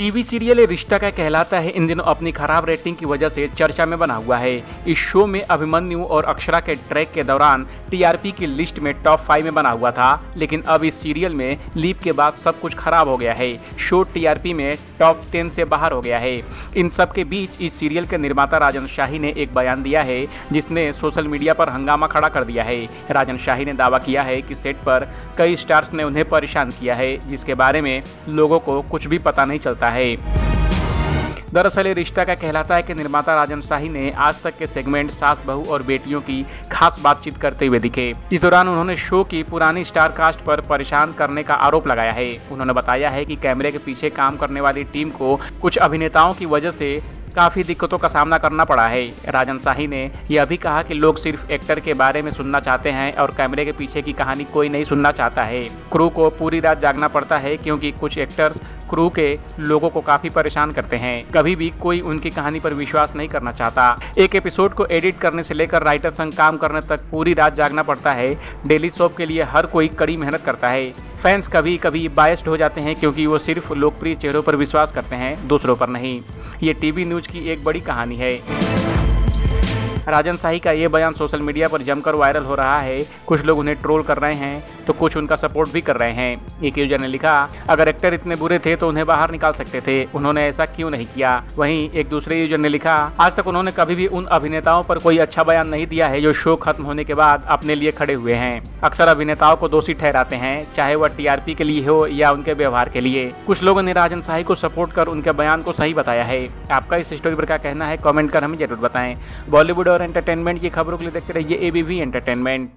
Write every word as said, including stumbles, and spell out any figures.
TV serial ये रिश्ता क्या कहलाता है इन दिनों अपनी खराब रेटिंग की वजह से चर्चा में बना हुआ है। इस शो में अभिमन्यु और अक्षरा के ट्रैक के दौरान टीआरपी की लिस्ट में टॉप फाइव में बना हुआ था, लेकिन अब इस सीरियल में लीप के बाद सब कुछ खराब हो गया है। शो टीआरपी में टॉप टेन से बाहर हो गया है। इन सब के बीच इस सीरियल के निर्माता राजन शाही ने एक बयान दिया है जिसने सोशल मीडिया पर हंगामा खड़ा कर दिया है। राजन शाही ने दावा किया है कि सेट पर कई स्टार्स ने उन्हें परेशान किया है, जिसके बारे में लोगों को कुछ भी पता नहीं चलता है। दरअसल ये रिश्ता क्या कहलाता है कि निर्माता राजन शाही ने आज तक के सेगमेंट सास बहू और बेटियों की खास बातचीत करते हुए दिखे। इस दौरान उन्होंने शो की पुरानी स्टार कास्ट पर परेशान करने का आरोप लगाया है। उन्होंने बताया है कि कैमरे के पीछे काम करने वाली टीम को कुछ अभिनेताओं की वजह से काफ़ी दिक्कतों का सामना करना पड़ा है। राजन शाही ने यह भी कहा कि लोग सिर्फ एक्टर के बारे में सुनना चाहते हैं और कैमरे के पीछे की कहानी कोई नहीं सुनना चाहता है। क्रू को पूरी रात जागना पड़ता है क्योंकि कुछ एक्टर्स क्रू के लोगों को काफ़ी परेशान करते हैं। कभी भी कोई उनकी कहानी पर विश्वास नहीं करना चाहता। एक एपिसोड को एडिट करने से लेकर राइटर संग काम करने तक पूरी रात जागना पड़ता है। डेली सोप के लिए हर कोई कड़ी मेहनत करता है। फैंस कभी कभी बायस्ड हो जाते हैं क्योंकि वो सिर्फ लोकप्रिय चेहरों पर विश्वास करते हैं, दूसरों पर नहीं। ये टीवी न्यूज़ की एक बड़ी कहानी है। राजन शाही का ये बयान सोशल मीडिया पर जमकर वायरल हो रहा है। कुछ लोग उन्हें ट्रोल कर रहे हैं तो कुछ उनका सपोर्ट भी कर रहे हैं। एक यूजर ने लिखा, अगर एक्टर इतने बुरे थे तो उन्हें बाहर निकाल सकते थे, उन्होंने ऐसा क्यों नहीं किया। वहीं एक दूसरे यूजर ने लिखा, आज तक उन्होंने कभी भी उन अभिनेताओं पर कोई अच्छा बयान नहीं दिया है जो शो खत्म होने के बाद अपने लिए खड़े हुए हैं। अक्सर अभिनेताओं को दोषी ठहराते हैं, चाहे वह टीआरपी के लिए हो या उनके व्यवहार के लिए। कुछ लोगों ने राजन शाही को सपोर्ट कर उनके बयान को सही बताया है। आपका इस स्टोरी पर क्या कहना है, कमेंट कर हमें जरूर बताएं। बॉलीवुड और एंटरटेनमेंट की खबरों के लिए देखते रहिए एबीपी एंटरटेनमेंट।